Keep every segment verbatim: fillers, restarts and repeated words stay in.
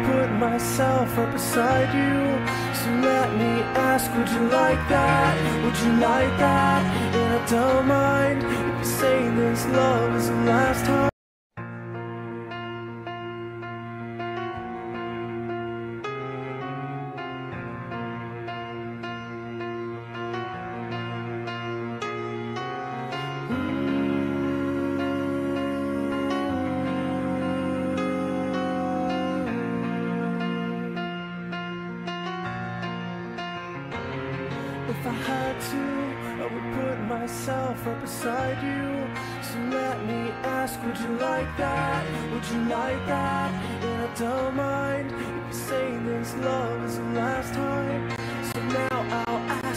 put myself right beside you. So let me ask, would you like that? Would you like that? And I don't mind if you say this love is the last time. If I had to, I would put myself right beside you. So let me ask, would you like that? Would you like that? And I don't mind if you say this love is the last time. So now I'll ask.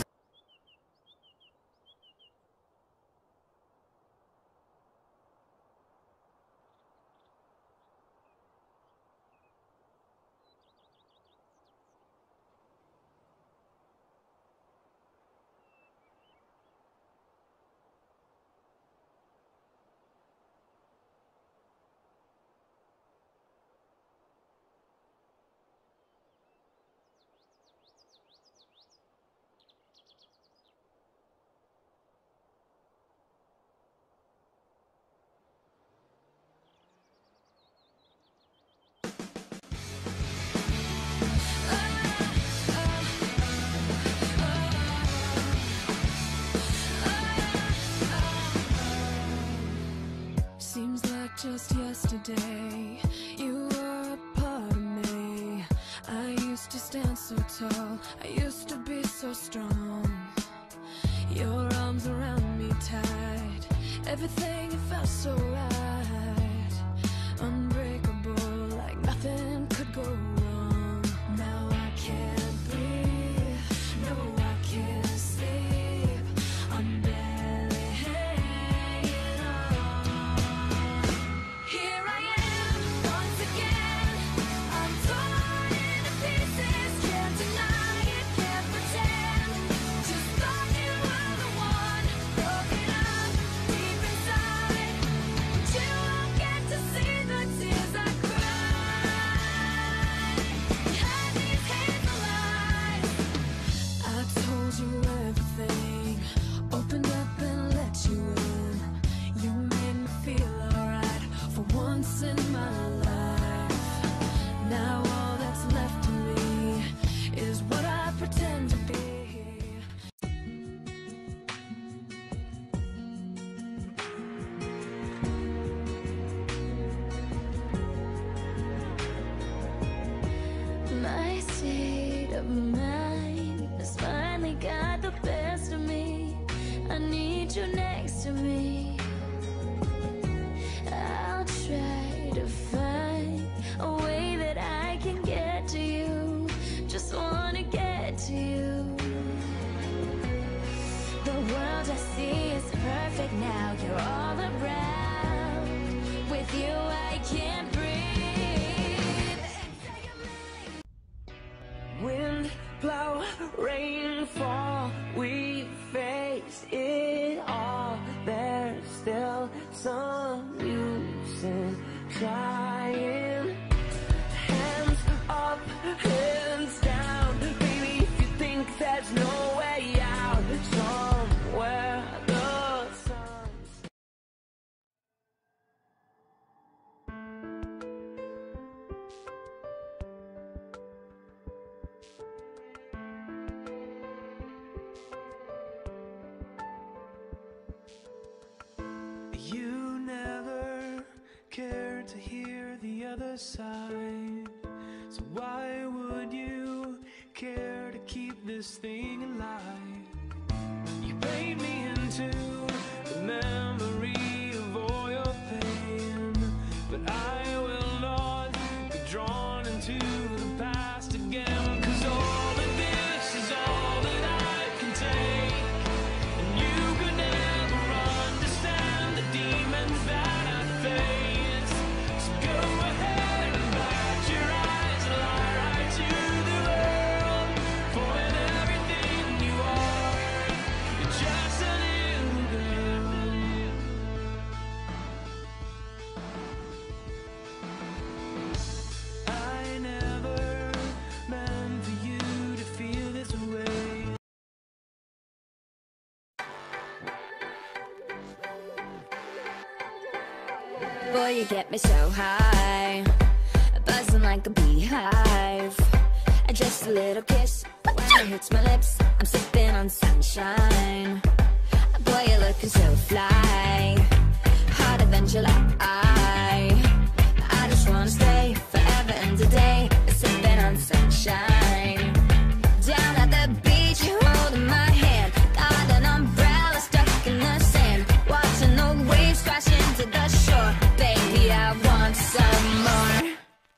Seems like just yesterday you were a part of me. I used to stand so tall, I used to be so strong. Your arms around me tight, everything it felt so right. Unbreakable, like nothing could go wrong. Now I can't breathe, no I can't sleep. I'm barely hanging on. Here I am, once again. I'm torn into pieces, can't deny it, can't pretend. Just thought you were the one, broken up deep inside. But you won't get to see the tears I cried. You had these hateful eyes. I told you everything, opened up and let you in. You made me feel alright for once in my life. Now all that's left of me is what I pretend to be. My state of mind has finally got the best of me. I need you next to me. I'll try to find a way that I can get to you. Just wanna get to you. The world I see is perfect now. You're all around. With you I can't breathe. Wind, blow, rain, fall, we face it all. There's still some use in trying. Hands up, hands down. Baby, if you think there's no way out, somewhere the sun's You never cared to hear the other side, so why would you care to keep this thing alive? You paint me into the memory of all your pain, but I will not be drawn into the past again, 'cause all of this is all that I can take, and you could never understand the demons that I face. So go ahead and bat your eyes and lie right to the world, for in everything you are Boy, you get me so high, buzzing like a beehive. Just a little kiss when it hits my lips. I'm sipping on sunshine. Boy, you're looking so fly, hotter than July. I just wanna stay forever and a day, sipping on sunshine. Down at the beach, you're holding my hand. Got an umbrella stuck in the sand, watching the waves crash into the shore. Baby, I want some more.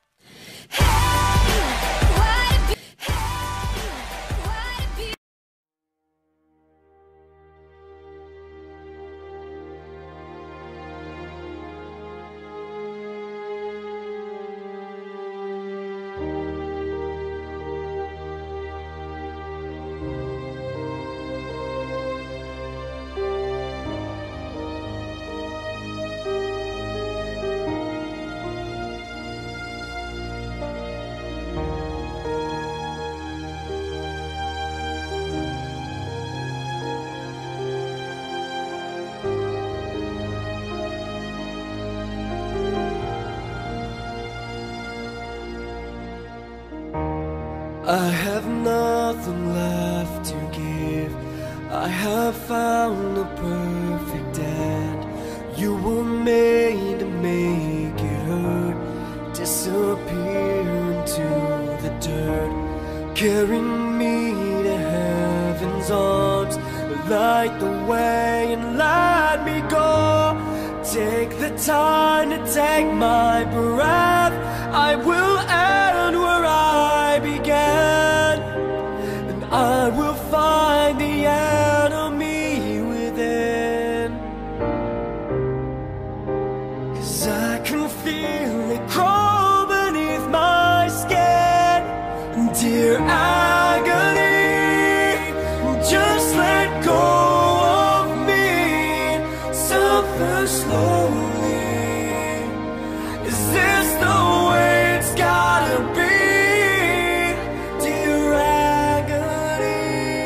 I have nothing left to give. I have found the perfect end. You were made to make it hurt, disappear into the dirt. Carry me to heaven's arms, light the way and let me go. Take the time to take my breath. I will end where I began, and I will find the enemy within. 'Cause I can feel it crawl beneath my skin. Dear agony, just let go of me. Suffer slowly. Is this the way it's gotta be? Dear agony.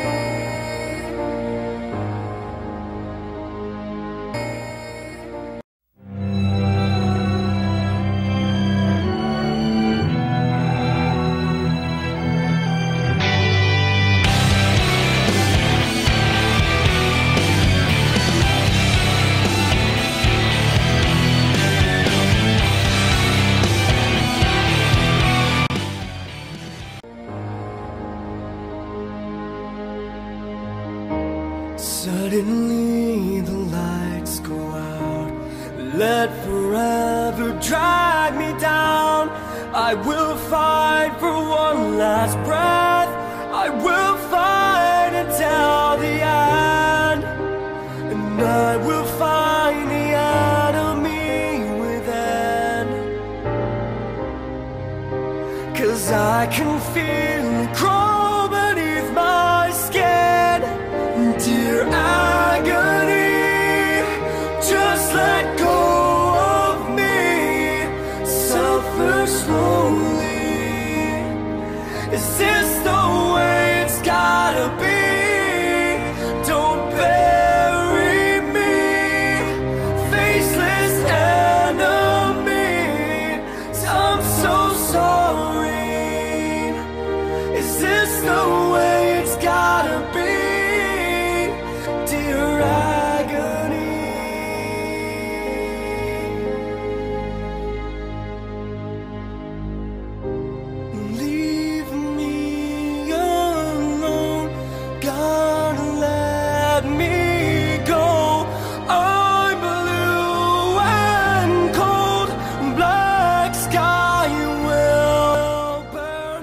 Suddenly the lights go out. Let forever drag me down. I will fight for one last breath. I will fight until the end, and I will find the enemy within. 'Cause I can feel it crawl beneath my skin. Dear agony, just let go of me. Suffer slowly. Is this the way it's gotta be? Don't bury me, faceless enemy. I'm so sorry. Is this the way it's gotta be? Dear agony. Leave me alone, God, let me go. I'm blue and cold, black sky will burn.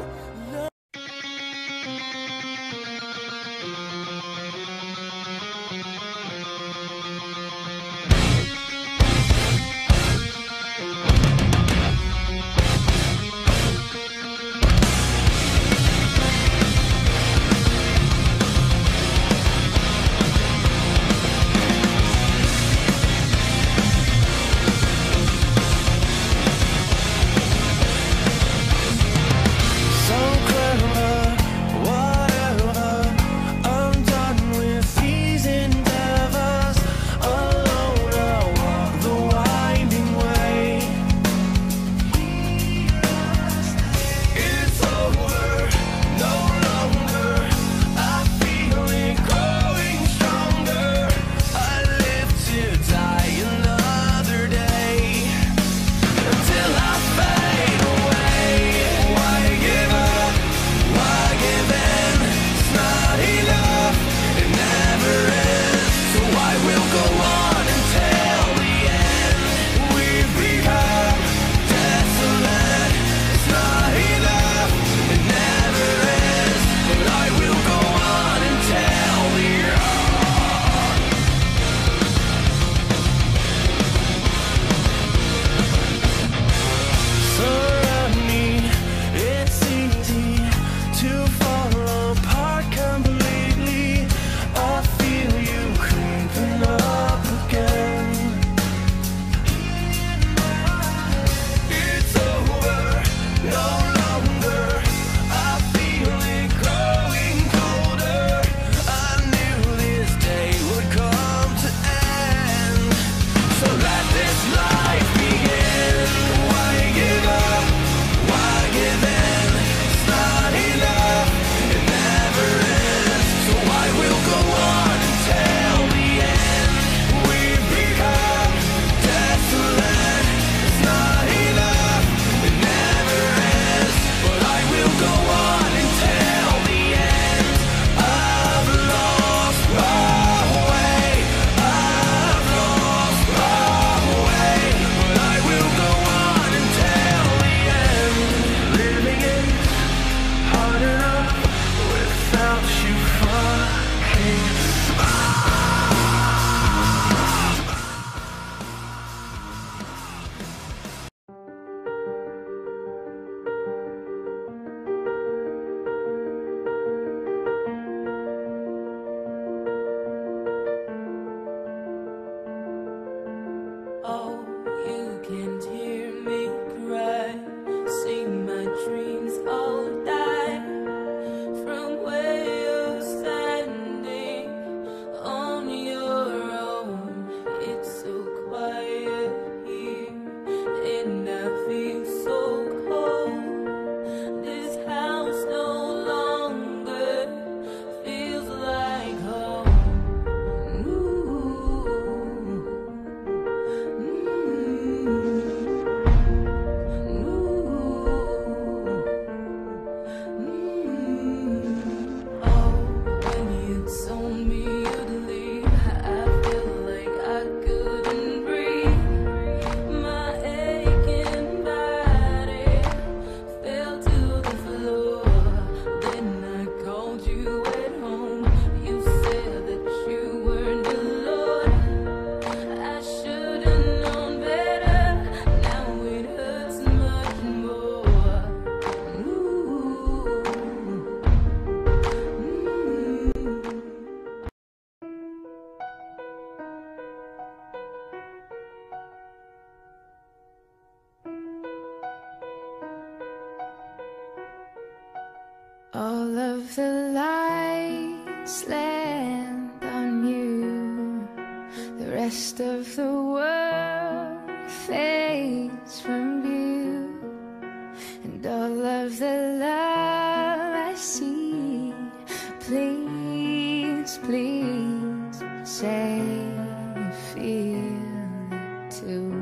land on you. The rest of the world fades from view, and all of the love I see, please, please say you feel it too.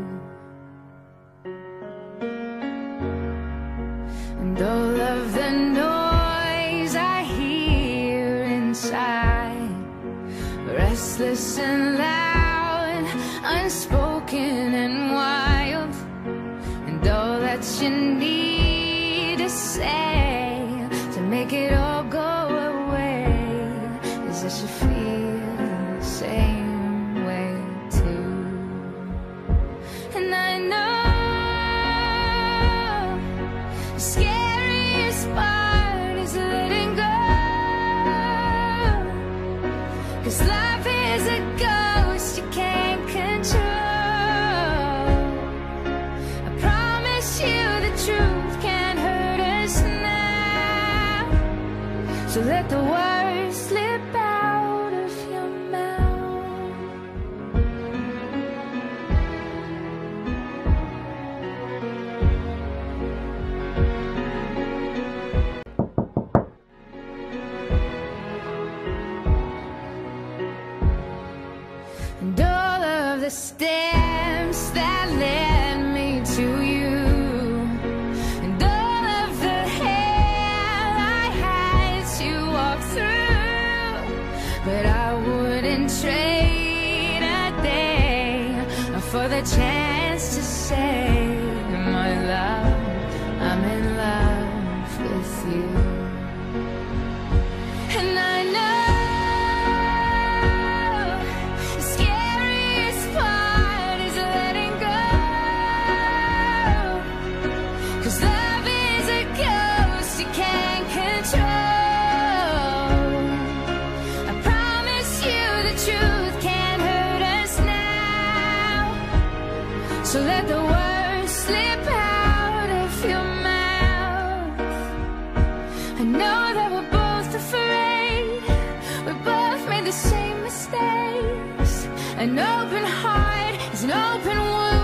And all of the noise I hear inside, restless and loud, unspoken and wild, and all that you need to say to make it all go away is that you feel the same way too. And I know the scariest part is letting go, 'cause life is a ghost you can't control. I promise you the truth can't hurt us now, so let the words slip out of your mouth. And all of the steps that led me to you, and all of the hell I had to walk through, but I wouldn't trade a day for the chance to say, my love, I'm in love with you. And I know the scariest part is letting go, 'cause love is a ghost you can't control. I promise you the truth can't hurt us now, so let the words slip out of your mouth. I know that we're both afraid, we both made the same mistakes. An open heart is an open wound.